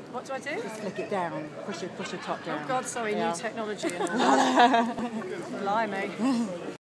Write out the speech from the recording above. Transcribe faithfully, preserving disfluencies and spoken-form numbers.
What do I do? Just flick it down. Push it, push the top down. Oh God, sorry, yeah. new technology and all that. Blimey.